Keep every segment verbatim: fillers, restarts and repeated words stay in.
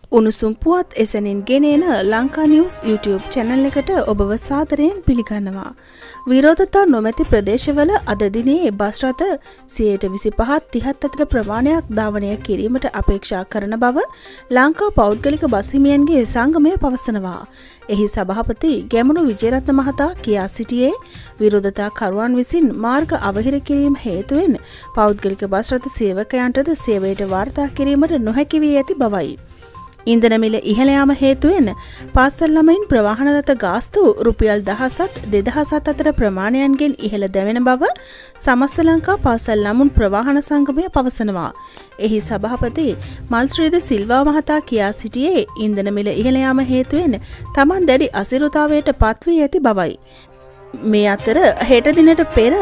උණුසුම් පුවත් එසැනින් ගෙනෙන ලංකා නිවුස් YouTube channel එකට ඔබව සාදරයෙන් පිළිගන්නවා. විරෝධතා නොමැති ප්‍රදේශවල අද දිනේ බස් රථ සියයට විසිපහ තිහත් අතර ප්‍රමාණයක් ධාවනය කිරීමට අපේක්ෂා කරන බව ලංකා පෞද්ගලික බස් හිමියන්ගේ සංගමය පවසනවා. එහි සභාපති ගැමුණු විජේරත්න මහතා කියා සිටියේ විරෝධතා කරුවන් විසින් මාර්ග අවහිර කිරීම හේතුවෙන් පෞද්ගලික බස් රථ සේවකයන්ටද සේවයට වාර්තා කිරීමට නොහැකි වී ඇති බවයි. ඉන්ධන මිල ඉහළ යාම හේතුවෙන් පාසල් ළමයින් ප්‍රවාහන රථ ගාස්තු රුපියල් දහසත් දෙදහසත් අතර ප්‍රමාණයන්ගෙන් ඉහළ දැවෙන බව සමස්ත ලංකා පාසල් ළමුන් ප්‍රවාහන සංගමය පවසනවා. එහි සභාපති මල්ශ්‍රීද සිල්වා මහතා කියා සිටියේ ඉන්ධන මිල ඉහළ යාම හේතුවෙන් තමන් දැඩි අසිරුතාවයට පත් වී ඇති බවයි. මේ අතර හෙට දිනට පෙර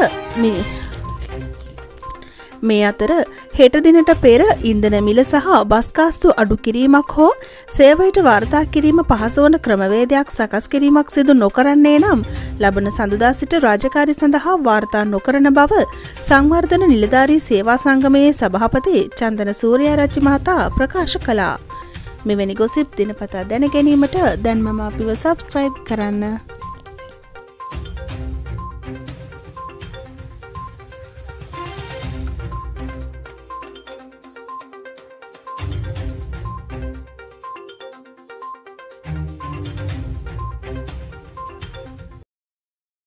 මේ අතර හෙට දිනට පෙර ඉන්ධන මිල සහ බස් ගාස්තු අඩු කිරීමක් හෝ සේවයට වාර්තා කිරීම පහසු වන ක්‍රමවේදයක් සකස් කිරීමක් සිදු නොකරන්නේ නම් ලබන සඳුදා සිට රාජකාරී සඳහා වාර්තා නොකරන බව සංවර්ධන නිලධාරී සේවා සංගමයේ සභාපති චන්දන සූර්යාරච්චි මහතා ප්‍රකාශ කළා. මෙවැනි ගොසිප් දිනපතා දැන ගැනීමට දැන්මම අපිව සබ්ස්ක්‍රයිබ් කරන්න.